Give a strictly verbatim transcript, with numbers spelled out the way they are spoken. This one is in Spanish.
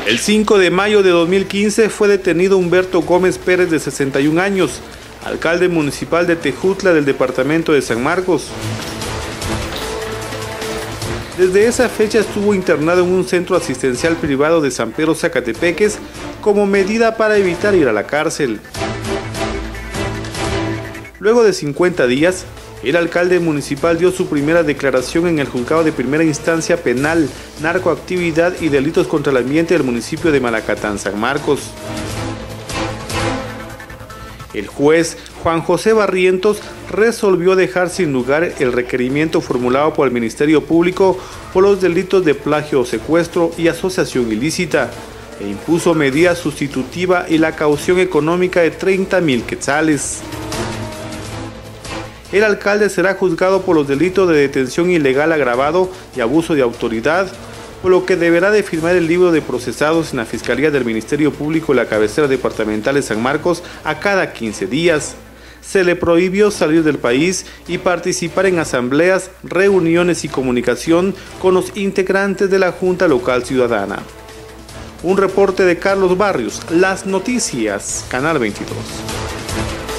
El cinco de mayo de dos mil quince fue detenido Humberto Gómez Pérez, de sesenta y un años, alcalde municipal de Tejutla del departamento de San Marcos. Desde esa fecha estuvo internado en un centro asistencial privado de San Pedro Zacatepeques como medida para evitar ir a la cárcel. Luego de cincuenta días, el alcalde municipal dio su primera declaración en el juzgado de primera instancia penal, narcoactividad y delitos contra el ambiente del municipio de Malacatán, San Marcos. El juez Juan José Barrientos resolvió dejar sin lugar el requerimiento formulado por el Ministerio Público por los delitos de plagio o secuestro y asociación ilícita, e impuso medida sustitutiva y la caución económica de treinta mil quetzales. El alcalde será juzgado por los delitos de detención ilegal agravado y abuso de autoridad, por lo que deberá de firmar el libro de procesados en la Fiscalía del Ministerio Público de la cabecera departamental de San Marcos a cada quince días. Se le prohibió salir del país y participar en asambleas, reuniones y comunicación con los integrantes de la Junta Local Ciudadana. Un reporte de Carlos Barrios, Las Noticias, Canal veintidós.